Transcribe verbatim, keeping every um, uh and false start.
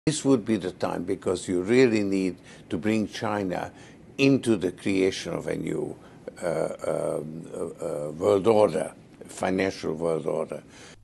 This would be the time, because you really need to bring China into the creation of a new uh, um, uh, uh, world order, financial world order.